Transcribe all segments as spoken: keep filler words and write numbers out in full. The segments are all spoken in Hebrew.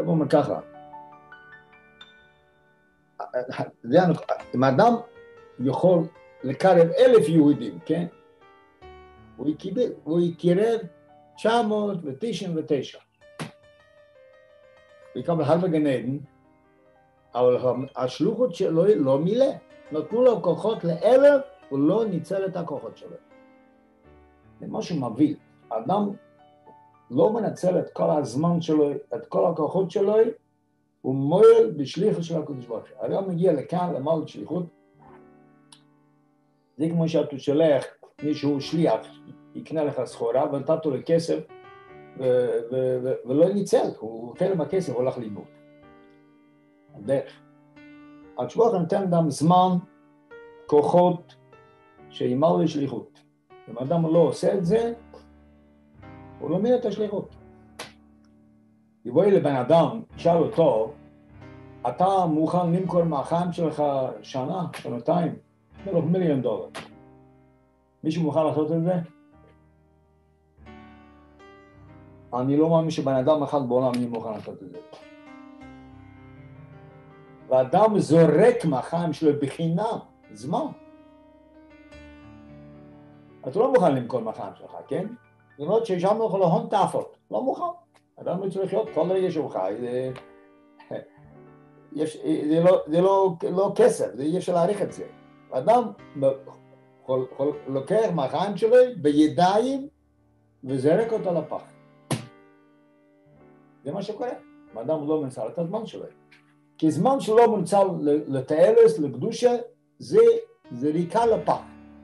אומר ככה, אם האדם יכול לקרב אלף יהודים, כן? הוא יקרב, הוא יקרב תשע מאות תשעים ותשע. הוא יקבל הרבה גן עדן, אבל השלוחות שלו לא מילא. נתנו לו כוחות לאלף, הוא לא ניצל את הכוחות שלו. זה משהו מביא. האדם לא מנצל את כל הזמן שלו, את כל הכוחות שלו, הוא מועל בשליחות של הקדוש ברוך הוא. האדם מגיע לכאן למעלה שליחות, זה כמו שאתה שולח מישהו שליח, יקנה לך סחורה ונתת לו כסף ולא ניצל, הוא אוכל עם הכסף, הוא הולך לאיבוד. הדרך. הקדוש ברוך הוא נותן אדם זמן, כוחות, שימלא שליחות. אם האדם לא עושה את זה, הוא לא מבין את השליחות. יבוא לבן אדם, ישאל אותו, אתה מוכן למכור מהחיים שלך שנה, שנתיים, מלוך מיליון דולר. מישהו מוכן לעשות את זה? אני לא מאמין שבן אדם אחד בעולם יהיה מוכן לעשות את זה. ואדם זורק מהחיים שלו בחינם, זמן. אתה לא מוכן למכור מהחיים שלך, כן? למרות שישבנו לך להון תאפות, לא מוכן. אדם לא צריך להיות כל רגע שהוא חי, זה, יש, זה, לא, זה לא, לא כסף, זה אי אפשר להעריך את זה. אדם לוקח מהחיים שלו בידיים וזרק אותו לפח. זה מה שקורה. אדם לא מנצל את הזמן שלו. כי זמן שלו מנצל לתאלס, לקדושה, זה זריקה לפח.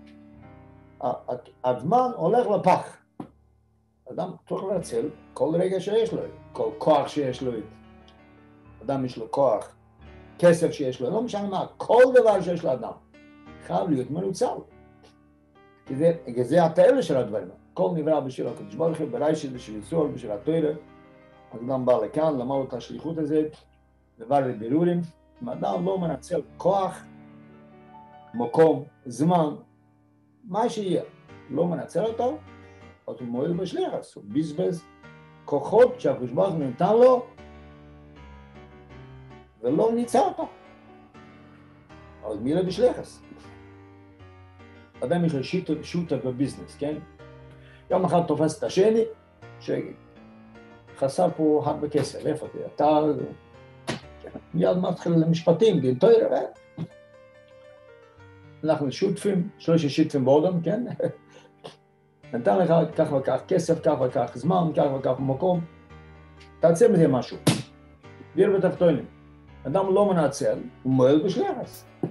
הזמן הולך לפח. אדם צריך לנצל כל רגע שיש לו, כל כוח שיש לו. אדם יש לו כוח, כסף שיש לו, לא משנה מה, כל דבר שיש לאדם. חייב להיות מנוצל. כי זה, זה התאלה של הדברים. כל נברא בשביל הקדוש ברוך הוא, בראשית בשביל סול, בשביל התורה. אדם בא לכאן, למד את השליחות הזאת, דבר לבירורים. אם אדם לא מנצל כוח, מקום, זמן, מה שיהיה, לא מנצל אותו, אז הוא מועיל בשליחס, הוא בזבז כוחות שהקדוש ברוך הוא נתן לו, ולא ניצל אותו. אז מי לא בשליחס? אדם יש לו שוטה בביזנס, כן? יום אחד תופס את השני, שחסר פה הרבה כסף, איפה זה? אתה מיד מתחיל למשפטים, גנטויר, אנחנו שותפים, שלושה שותפים באודם, כן? נתן לך כך וכך כסף, כך וכך זמן, כך וכך מקום, תעצר מזה משהו. דיר בתחתונים. אדם לא מנצל, הוא מועל בשליחס.